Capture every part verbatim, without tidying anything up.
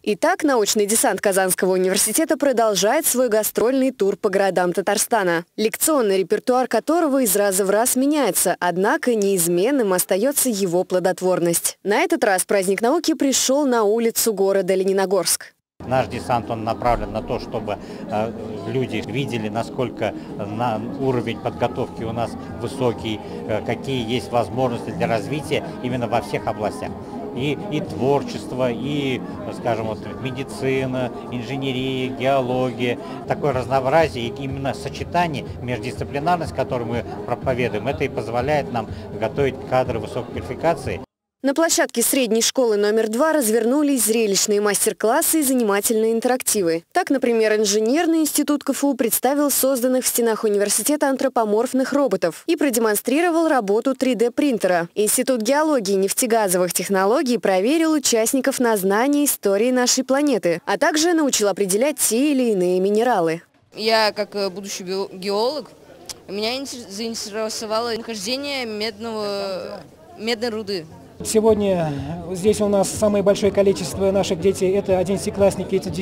Итак, научный десант Казанского университета продолжает свой гастрольный тур по городам Татарстана, лекционный репертуар которого из раза в раз меняется, однако неизменным остается его плодотворность. На этот раз праздник науки пришел на улицу города Лениногорск. Наш десант он направлен на то, чтобы э, люди видели, насколько на уровень подготовки у нас высокий, э, какие есть возможности для развития именно во всех областях. И, и творчество, и, скажем, вот, медицина, инженерия, геология. Такое разнообразие и именно сочетание, междисциплинарность, которую мы проповедуем, это и позволяет нам готовить кадры высокой квалификации. На площадке средней школы номер два развернулись зрелищные мастер-классы и занимательные интерактивы. Так, например, инженерный институт КФУ представил созданных в стенах университета антропоморфных роботов и продемонстрировал работу три дэ принтера. Институт геологии и нефтегазовых технологий проверил участников на знание истории нашей планеты, а также научил определять те или иные минералы. Я, как будущий геолог, меня заинтересовало нахождение медного, медной руды. Сегодня здесь у нас самое большое количество наших детей – это одиннадцатиклассники, это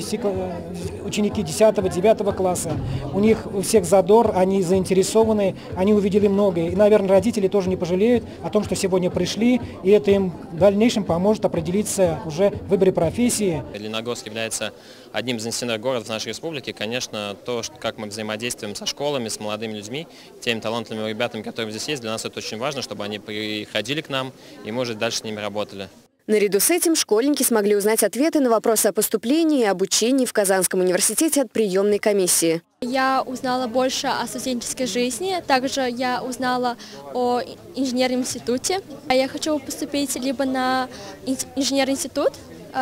ученики десятого-девятого класса. У них у всех задор, они заинтересованы, они увидели многое. И, наверное, родители тоже не пожалеют о том, что сегодня пришли, и это им в дальнейшем поможет определиться уже в выборе профессии. Лениногорск является одним из институтных городов нашей республики. Конечно, то, как мы взаимодействуем со школами, с молодыми людьми, теми талантливыми ребятами, которые здесь есть, для нас это очень важно, чтобы они приходили к нам и, может, дальше с ними работали. Наряду с этим школьники смогли узнать ответы на вопросы о поступлении и обучении в Казанском университете от приемной комиссии. Я узнала больше о студенческой жизни, также я узнала о инженерном институте. Я хочу поступить либо на инженерный институт,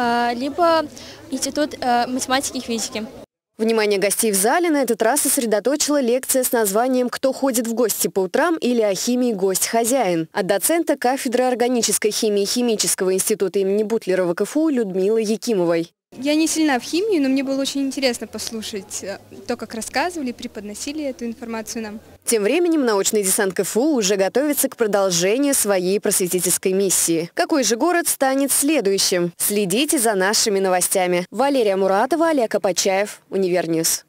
либо институт математики и физики. Внимание гостей в зале на этот раз сосредоточила лекция с названием «Кто ходит в гости по утрам» или «О химии гость-хозяин» от доцента кафедры органической химии Химического института имени Бутлерова КФУ Людмилы Якимовой. Я не сильна в химии, но мне было очень интересно послушать то, как рассказывали, преподносили эту информацию нам. Тем временем научный десант КФУ уже готовится к продолжению своей просветительской миссии. Какой же город станет следующим? Следите за нашими новостями. Валерия Муратова, Олег Апачаев, Универньюз.